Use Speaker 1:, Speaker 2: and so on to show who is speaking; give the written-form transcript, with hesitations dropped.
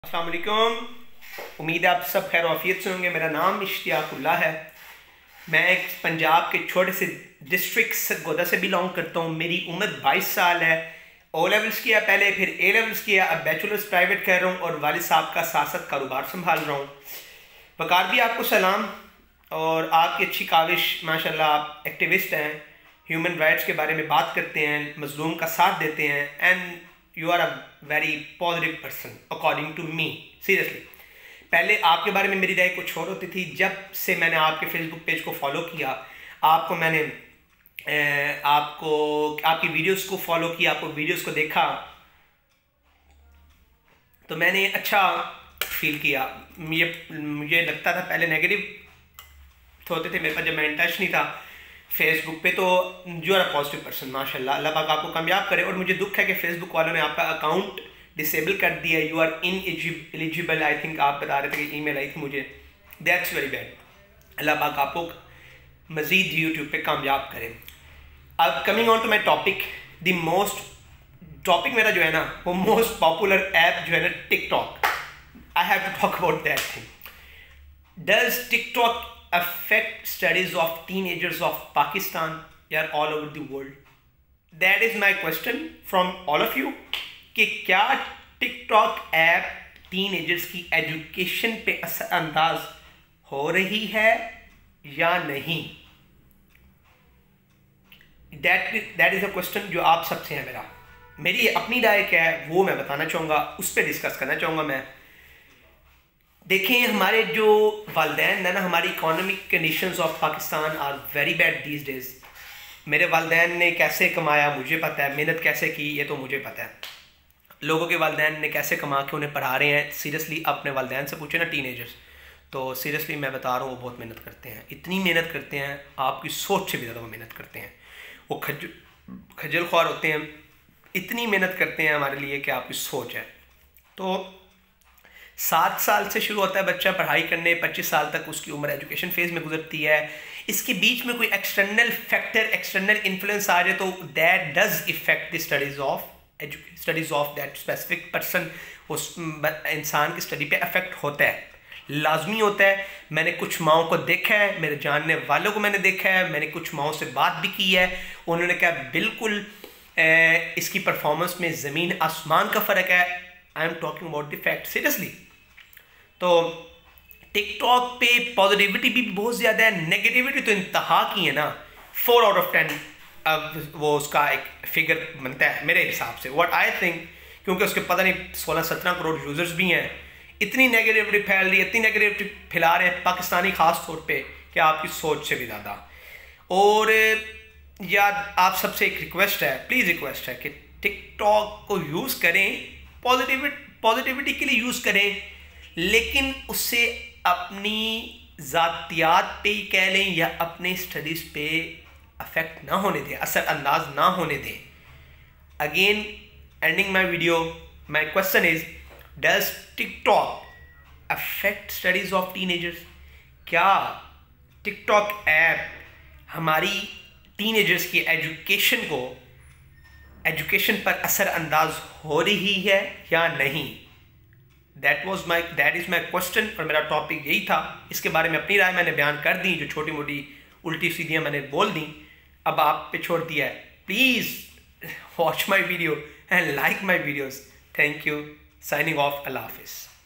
Speaker 1: अस्सलाम वालेकुम। उम्मीद है आप सब खैर आफियत से होंगे। मेरा नाम इश्तियाकुल्ला है। मैं एक पंजाब के छोटे से डिस्ट्रिक्ट सरगोदा से बिलोंग करता हूँ। मेरी उम्र 22 साल है। ओ लेवल्स किया पहले, फिर ए लेवल्स किया, अब बैचलर्स प्राइवेट कर रहा हूँ और वालिद साहब का साथ साथ कारोबार संभाल रहा हूँ। वकार भी आपको सलाम और आपकी अच्छी काविश। माशाल्लाह आप एक्टिविस्ट हैं, ह्यूमन राइट्स के बारे में बात करते हैं, मजलूम का साथ देते हैं and you are a very positive person according to me. Seriously पहले आपके बारे में मेरी राय कुछ और होती थी। जब से मैंने आपके फेसबुक पेज को फॉलो किया, मैंने आपकी वीडियोस को फॉलो किया, आपको वीडियोस को देखा तो मैंने अच्छा फील किया। मुझे लगता था पहले नेगेटिव होते थे मेरे पास जब मैं इन टच नहीं था फेसबुक पे। तो you are a positive person माशाल्लाह। अल्लाह पाक आपको कामयाब करे। और मुझे दुख है कि फेसबुक वालों ने आपका अकाउंट डिसेबल कर दिया। You are ineligible, I think आप बता रहे थे कि ईमेल आई थी मुझे। That's very bad. अल्लाह पाक आपको मज़ीद यूट्यूब पे कामयाब करे। अब coming on to my topic, the most topic मेरा जो है ना वो मोस्ट पॉपुलर ऐप जो है ना TikTok. I have to talk about that thing. Does TikTok affect studies of teenagers of Pakistan or all over the world? That is my question from all of you कि क्या TikTok app teenagers की education पे असरअंदाज हो रही है या नहीं? दैट इज अ क्वेश्चन जो आप सबसे है। मेरी अपनी राय क्या है वो मैं बताना चाहूँगा, उस पर डिस्कस करना चाहूँगा मैं। देखें हमारे जो वालदैन है ना, हमारी economic conditions of Pakistan are very bad these days. मेरे वालदैन ने कैसे कमाया मुझे पता है, मेहनत कैसे की ये तो मुझे पता है। लोगों के वालदैन ने कैसे कमा के उन्हें पढ़ा रहे हैं। सीरियसली अपने वालदैन से पूछे ना टीनेजर्स, तो सीरियसली मैं बता रहा हूँ वो बहुत मेहनत करते हैं। इतनी मेहनत करते हैं आपकी सोच से भी ज़्यादा वो मेहनत करते हैं। वो खजल ख्वार होते हैं, इतनी मेहनत करते हैं हमारे लिए कि आपकी सोच है। तो 7 साल से शुरू होता है बच्चा पढ़ाई करने, 25 साल तक उसकी उम्र एजुकेशन फेज में गुजरती है। इसके बीच में कोई एक्सटर्नल फैक्टर, एक्सटर्नल इन्फ्लुएंस आ जाए तो that does effect the studies of that specific person. उस इंसान की स्टडी पे अफेक्ट होता है, लाजमी होता है। मैंने कुछ माओं को देखा है, मेरे जानने वालों को मैंने देखा है, मैंने कुछ माओं से बात भी की है। उन्होंने कहा बिल्कुल इसकी परफॉर्मेंस में ज़मीन आसमान का फ़र्क है। I am talking about the fact seriously. तो टिकटॉक पे पॉजिटिविटी भी बहुत ज़्यादा है, नेगेटिविटी तो इंतहा की है ना। 4 आउट ऑफ 10 अब वो उसका एक फिगर बनता है मेरे हिसाब से, व्हाट आई थिंक। क्योंकि उसके पता नहीं 16-17 करोड़ यूज़र्स भी हैं। इतनी नेगेटिविटी फैल रही है, इतनी नेगेटिविटी फैला रहे हैं पाकिस्तानी ख़ास तौर पे कि आपकी सोच से भी ज़्यादा। और यार आप सबसे एक रिक्वेस्ट है, प्लीज़ रिक्वेस्ट है कि टिकटॉक को यूज़ करें, पॉजिटिविटी के लिए यूज़ करें, लेकिन उससे अपनी ज़ातियात पे ही कह लें या अपने स्टडीज़ पे अफेक्ट ना होने दें, असरअंदाज ना होने दें। Again ending my video, my question is does TikTok affect studies of teenagers? क्या टिकटॉक ऐप हमारी टीनेजर्स की एजुकेशन पर असरअंदाज हो रही है या नहीं? That is my question. और मेरा टॉपिक यही था। इसके बारे में अपनी राय मैंने बयान कर दी, जो छोटी मोटी उल्टी सीधियाँ मैंने बोल दी, अब आप पे छोड़ दिया है। Please watch my video and like my videos. Thank you. Signing off. अल्लाह हाफिज़।